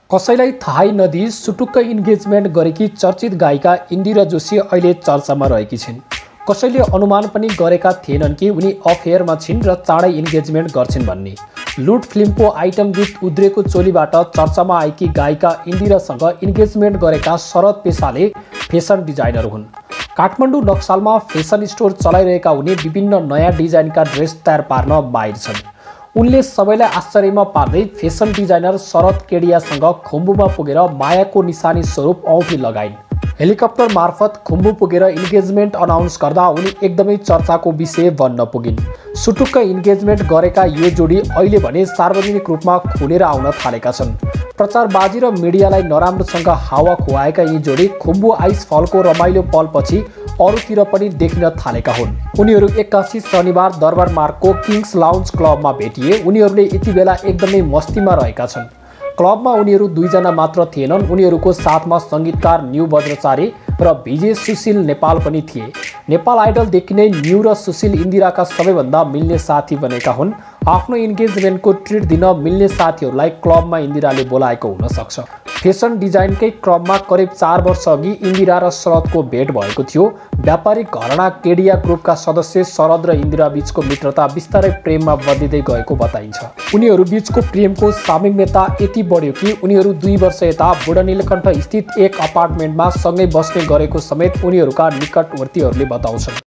कसैलाई थाहै नदिई सुटुक्क इन्गेजमेन्ट गरेकी चर्चित गायिका इन्दिरा जोशी अहिले चर्चामा रहेकी छिन्। कसैले अनुमान पनि गरेका थिएनन् कि उनी अफेयरमा छिन् र चाँडै इन्गेजमेन्ट गर्छिन् भन्ने। लुट फिल्मको आइटम गीत उद्रेको चोलीबाट चर्चामा आएकी गायिका इन्दिरासँग इन्गेजमेन्ट गरेका शरद पेसाले फेसन डिजाइनर हुन्। काठमाडौँ नक्सालमा फेसन स्टोर चलाइरहेका उनी विभिन्न नयाँ डिजाइनका ड्रेस तयार पार्न माहिर छन्। उनले सबैलाई आश्चर्यमा पार्दै फेसन डिजाइनर शरद केडियासँग खुम्बुमा पुगेर मायाको निशानी स्वरूप औँठी लगाइन्। हेलिकप्टर मार्फत खुम्बु पुगेर इन्गेजमेन्ट अनाउन्स गर्दा उनी एकदमै चर्चाको विषय बन्न पुगिन्। सुटुक्क इन्गेजमेन्ट गरेका यो जोडी अहिले भने सार्वजनिक रूपमा खुलेर आउन थालेका छन्। प्रचारबाजी र मिडियालाई नराम्रोसँग हावा खुवाएका यी जोडी खुम्बु आइस फलको रमाइलो पलपछि अरूतिर पनि देखिन थालेका हुन्। उनीहरू 81 शनिबार दरबार मार्गको किङ्स लाउन्ज क्लबमा भेटिए। उनीहरूले यति बेला एकदमै मस्तीमा रहेका छन्। क्लबमा उनीहरू दुईजना मात्र थिएनन्, उनीहरूको साथमा सङ्गीतकार न्यू बज्रचारी र विजय सुशील नेपाल पनि थिए। नेपाल आइडलदेखि नै न्यू र सुशील इन्दिराका सबैभन्दा मिल्ने साथी बनेका हुन्। आफ्नो इन्गेजमेन्टको ट्रिट दिन मिल्ने साथीहरूलाई क्लबमा इन्दिराले बोलाएको हुन सक्छ। फेसन डिजाइनकै क्रममा करिब 4 वर्ष अघि इन्दिरा र शरदको भेट भएको थियो। व्यापारिक घराना केडिया ग्रुपका सदस्य शरद र इन्दिरा बीचको मित्रता बिस्तारै प्रेममा बदलिँदै गएको बताइन्छ। उनीहरू बीचको प्रेमको सामिप्यता यति बढ्यो कि उनीहरू 2 वर्ष यता बुढानीलकण्ठ स्थित एक अपार्टमेन्टमा सँगै बस्ने गरेको समेत उनीहरूका निकटवर्तीहरूले बताउँछन्।